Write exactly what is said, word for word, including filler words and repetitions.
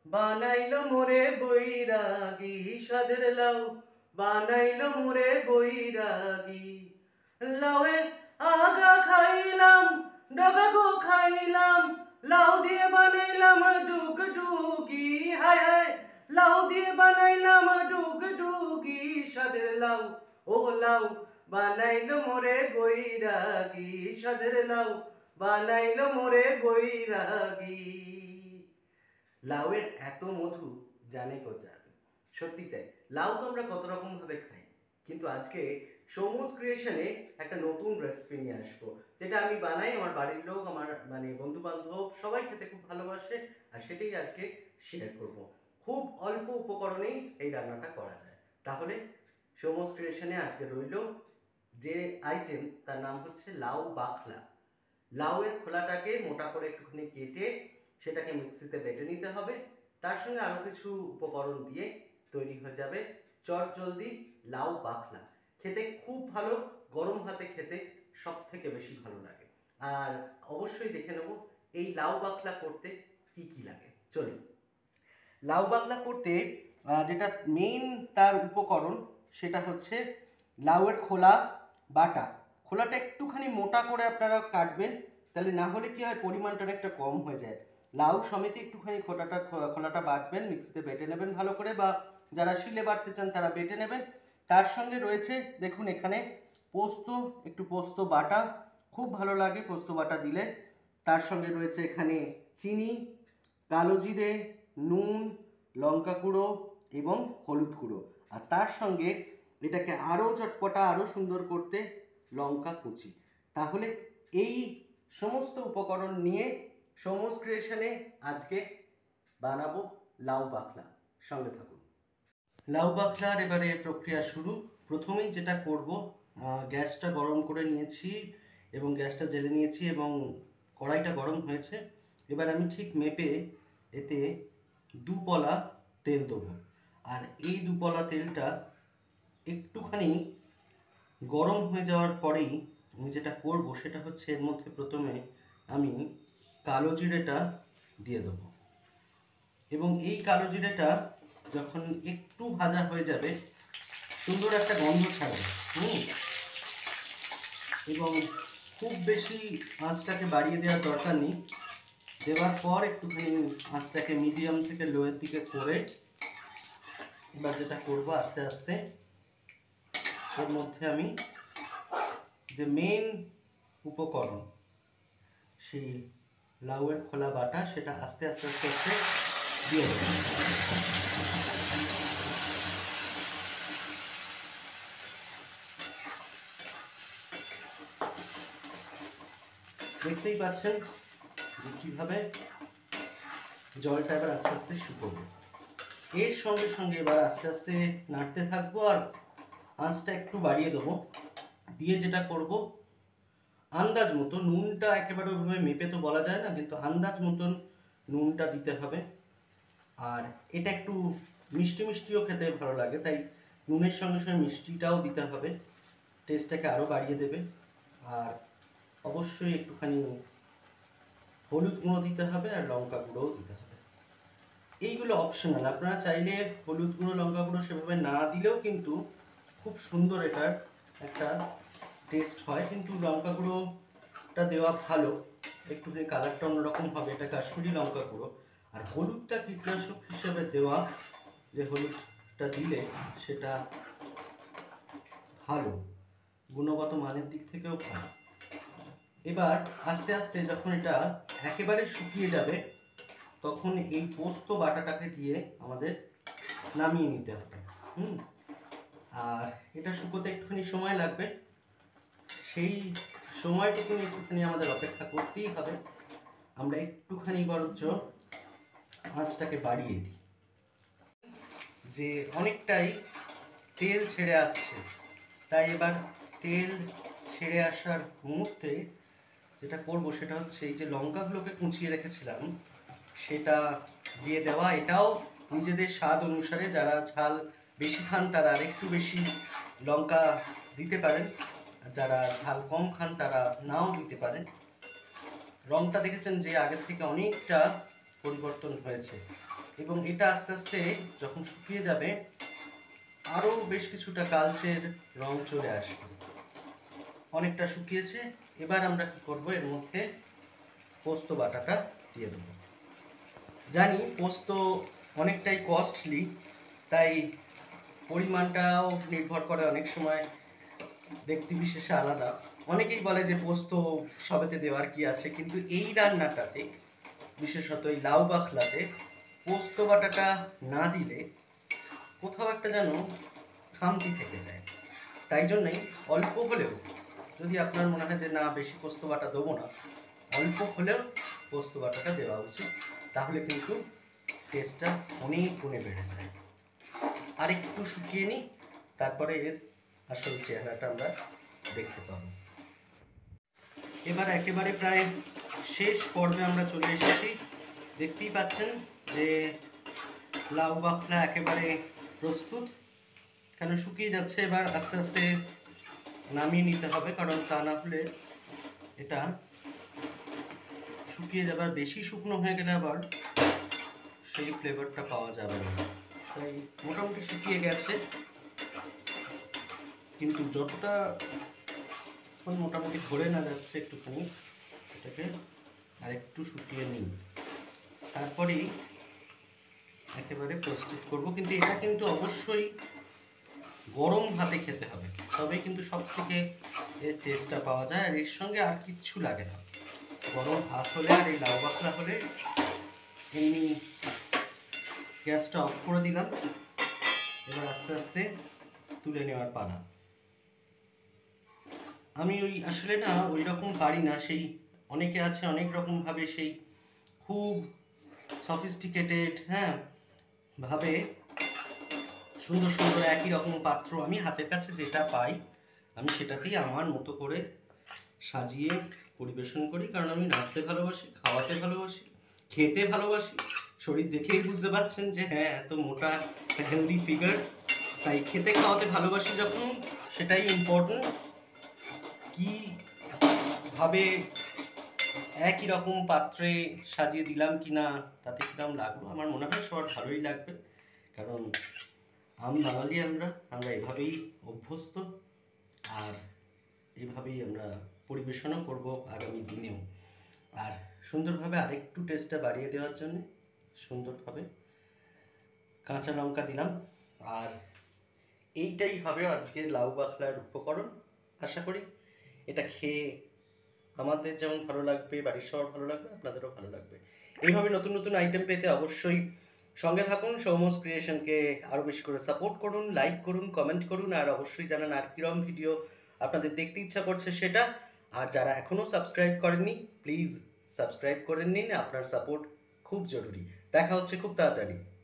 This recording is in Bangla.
বানাইলো মোরে বৈরাগী সাদের লাউ, বানাইলো মোরে বৈরাগী। লাউয়ের আগা খাইলাম, ডগা গো খাইলাম, লাউ দিয়ে বানাইলাম ডুগডুগি। হায় হায়, লাউ দিয়ে বানাইলাম ডুগডুগি সাদের লাউ, ও লাউ বানাইলো মোরে বৈরাগী সাদের লাউ, বানাইলো মোরে বৈরাগী। লাউয়ের এত মধু জানে গো জাদু। সত্যি চাই, লাউ তো আমরা কত রকম ভাবে খাই, কিন্তু আজকে সৌমুজ ক্রিয়েশনে একটা নতুন রেসিপি নিয়ে আসবো, যেটা আমি বানাই, আমার বাড়ির লোক, আমার মানে বন্ধু বান্ধব সবাই খেতে খুব ভালোবাসে, আর সেটাই আজকে শেয়ার করব। খুব অল্প উপকরণেই এই রান্নাটা করা যায়। তাহলে সৌমুজ ক্রিয়েশনে আজকে রইল যে আইটেম, তার নাম হচ্ছে লাউ বাখলা। লাউয়ের খোলাটাকে মোটা করে একটুখানি কেটে সেটাকে মিক্সিতে বেটে নিতে হবে। তার সঙ্গে আরও কিছু উপকরণ দিয়ে তৈরি হয়ে যাবে চটজলদি লাউ বাখলা। খেতে খুব ভালো, গরম ভাতে খেতে সব থেকে বেশি ভালো লাগে। আর অবশ্যই দেখে নেব এই লাউ বাখলা করতে কি কি লাগে। চলুন। লাউ বাখলা করতে যেটা মেইন তার উপকরণ সেটা হচ্ছে লাউয়ের খোলা বাটা। খোলাটা একটুখানি মোটা করে আপনারা কাটবেন, তাহলে না হলে কি হয়, পরিমাণটা অনেকটা কম হয়ে যায়। লাউ সমেত একটুখানি খোলাটা খোলাটা বাটবেন, মিক্সিতে বেটে নেবেন ভালো করে, বা যারা শিলে বাটতে চান তারা বেটে নেবেন। তার সঙ্গে রয়েছে দেখুন এখানে পোস্ত, একটু পোস্ত বাটা, খুব ভালো লাগে পোস্ত বাটা দিলে। তার সঙ্গে রয়েছে এখানে চিনি, কালো জিরে, নুন, লঙ্কা গুঁড়ো এবং হলুদ গুঁড়ো। আর তার সঙ্গে এটাকে আরও চটপটা, আরও সুন্দর করতে লঙ্কা কুচি। তাহলে এই সমস্ত উপকরণ নিয়ে সৌমুজ ক্রিয়েশনে আজকে বানাবো লাউ বাখলা। সঙ্গে থাকুন। লাউ বাখলার এবারে প্রক্রিয়া শুরু। প্রথমেই যেটা করব, গ্যাসটা গরম করে নিয়েছি এবং গ্যাসটা জেলে নিয়েছি এবং কড়াইটা গরম হয়েছে। এবার আমি ঠিক মেপে এতে দু পলা তেল দেবো। আর এই দু পলা তেলটা একটুখানি গরম হয়ে যাওয়ার পরেই আমি যেটা করব সেটা হচ্ছে, এর মধ্যে প্রথমে আমি কালো জিরেটা দিয়ে দেবো। এবং এই কালো জিরেটা যখন একটু ভাজা হয়ে যাবে, সুন্দর একটা গন্ধ ছাড়বে। হুম এবং খুব বেশি আঁচটাকে বাড়িয়ে দেওয়ার দরকার নেই। দেওয়ার পর একটুখানি আঁচটাকে মিডিয়াম থেকে লোয়ের দিকে করে এবার যেটা করবো, আস্তে আস্তে এর মধ্যে আমি যে মেন উপকরণ সেই লাউয়ের খোলা বাটা, সেটা আস্তে আস্তে আস্তে আস্তে দিয়ে দেবো। দেখতেই পাচ্ছেন যে কীভাবে জলটা এবার আস্তে আস্তে শুকোবে। এর সঙ্গে সঙ্গে এবার আস্তে আস্তে নাড়তে থাকবো আর আঁচটা একটু বাড়িয়ে দেবো। দিয়ে যেটা করব, আন্দাজ মতো নুনটা, একেবারে ওইভাবে মেপে তো বলা যায় না, কিন্তু আন্দাজ মতন নুনটা দিতে হবে। আর এটা একটু মিষ্টি মিষ্টিও খেতে ভালো লাগে, তাই নুনের সঙ্গে সঙ্গে মিষ্টিটাও দিতে হবে, টেস্টটাকে আরও বাড়িয়ে দেবে। আর অবশ্যই একটুখানি হলুদ গুঁড়ো দিতে হবে আর লঙ্কা গুঁড়োও দিতে হবে। এইগুলো অপশনাল, আপনারা চাইলে হলুদ গুঁড়ো, লঙ্কা গুঁড়ো সেভাবে না দিলেও কিন্তু খুব সুন্দর এটার একটা টেস্ট হয়। কিন্তু লঙ্কা গুঁড়োটা দেওয়া ভালো, একটুখানি কালারটা অন্যরকম হবে, এটা কাশ্মীরি লঙ্কা গুঁড়ো। আর হলুদটা কীটনাশক হিসেবে দেওয়া, যে হলুদটা দিলে সেটা ভালো, গুণগত মানের দিক থেকেও ভালো। এবার আস্তে আস্তে যখন এটা একেবারে শুকিয়ে যাবে, তখন এই পোস্ত বাটাটাকে দিয়ে আমাদের নামিয়ে নিতে হবে। হুম আর এটা শুকোতে একটুখানি সময় লাগবে, সেই সময়টুকুনি একটুখানি আমাদের অপেক্ষা করতেই হবে। আমরা একটুখানি বরঞ্চ আঁচটাকে বাড়িয়ে দিই, যে অনেকটাই তেল ছেড়ে আসছে। তাই এবার তেল ছেড়ে আসার মুহূর্তে যেটা করব সেটা হচ্ছে, এই যে লঙ্কাগুলোকে কুচিয়ে রেখেছিলাম সেটা দিয়ে দেওয়া। এটাও নিজেদের স্বাদ অনুসারে, যারা ঝাল বেশি খান তারা আর একটু বেশি লঙ্কা দিতে পারেন, যারা ঝাল কম খান তারা নাও দিতে পারেন। রঙটা দেখেছেন যে আগের থেকে অনেকটা পরিবর্তন হয়েছে। এবং এটা আস্তে আস্তে যখন শুকিয়ে যাবে আরও বেশ কিছুটা কালচের রং চলে আসবে। অনেকটা শুকিয়েছে, এবার আমরা কি করব, এর মধ্যে পোস্ত বাটাটা দিয়ে দেবো। জানি পোস্ত অনেকটাই কস্টলি, তাই পরিমাণটাও নির্ভর করে অনেক সময় ব্যক্তি বিশেষে আলাদা। অনেকেই বলে যে পোস্ত সবেতে দেওয়ার কি আছে, কিন্তু এই রান্নাটাতে বিশেষত এই লাউ বাখলাতে পোস্ত বাটাটা না দিলে কোথাও একটা যেন খামতি থেকে যায়। তাই জন্যই অল্প হলেও, যদি আপনার মনে হয় যে না বেশি পোস্ত বাটা দেবো না, অল্প হলেও পোস্ত বাটাটা দেওয়া উচিত, তাহলে কিন্তু টেস্টটা অনেক গুণে বেড়ে যায়। আর একটু শুকিয়ে নিই, তারপরে এর আসল চেহারাটা আমরা দেখতে পাবো। এবার একেবারে প্রায় শেষ পর্বে আমরা চলে এসেছি। দেখতেই পাচ্ছেন যে লাউ বাখলা একেবারে প্রস্তুত। কেন শুকিয়ে যাচ্ছে, এবার আস্তে আস্তে নামিয়ে নিতে হবে, কারণ তা না হলে এটা শুকিয়ে যাবে। বেশি শুকনো হয়ে গেলে আবার সেই ফ্লেভারটা পাওয়া যাবে না। তাই মোটামুটি শুকিয়ে গেছে, কিন্তু যতটা মোটামুটি ধরে না যাচ্ছে একটুখানি, এটাকে আর একটু শুকিয়ে নিই, তারপরেই একেবারে প্রস্তুত করব। কিন্তু এটা কিন্তু অবশ্যই গরম ভাতে খেতে হবে, তবেই কিন্তু সব থেকে এর টেস্টটা পাওয়া যায়। আর এর সঙ্গে আর কিচ্ছু লাগে না, গরম ভাত হলে আর এই লাউ বাখলা হলে। এমনি গ্যাসটা অফ করে দিলাম, এবার আস্তে আস্তে তুলে নেওয়ার পালা। আমি ওই আসলে না ওই রকম পারি না, সেই অনেকে আছে অনেক রকমভাবে সেই খুব সফিস্টিকেটেড হ্যাঁ ভাবে সুন্দর সুন্দর একই রকম পাত্র, আমি হাতের কাছে যেটা পাই আমি সেটাতেই আমার মতো করে সাজিয়ে পরিবেশন করি। কারণ আমি নাচতে ভালোবাসি, খাওয়াতে ভালোবাসি, খেতে ভালোবাসি। শরীর দেখেই বুঝতে পারছেন যে হ্যাঁ এত মোটা হেলদি ফিগার, তাই খেতে খাওয়াতে ভালোবাসি যখন, সেটাই ইম্পর্টেন্ট। কি ভাবে একই রকম পাত্রে সাজিয়ে দিলাম কি না, তাতে কিরকম লাগলো, আমার মনে হয় সবার ভালোই লাগবে। কারণ আম বাঙালি আমরা আমরা এভাবেই অভ্যস্ত, আর এভাবেই আমরা পরিবেশনও করব আগামী দিনেও। আর সুন্দরভাবে আরেকটু টেস্টটা বাড়িয়ে দেওয়ার জন্য সুন্দরভাবে কাঁচা লঙ্কা দিলাম। আর এইটাই হবে আজকে লাউ বাখলার উপকরণ। আশা করি এটা খেয়ে আমাদের যেমন ভালো লাগবে, বাড়ির সবার ভালো লাগবে, আপনাদেরও ভালো লাগবে। এইভাবে নতুন নতুন আইটেম পেতে অবশ্যই সঙ্গে থাকুন। সৌমস ক্রিয়েশনকে আরও বেশি করে সাপোর্ট করুন, লাইক করুন, কমেন্ট করুন, আর অবশ্যই জানান আর কিরম ভিডিও আপনাদের দেখতে ইচ্ছা করছে সেটা। আর যারা এখনও সাবস্ক্রাইব করেননি প্লিজ সাবস্ক্রাইব করে নিন, আপনার সাপোর্ট খুব জরুরি। দেখা হচ্ছে খুব তাড়াতাড়ি।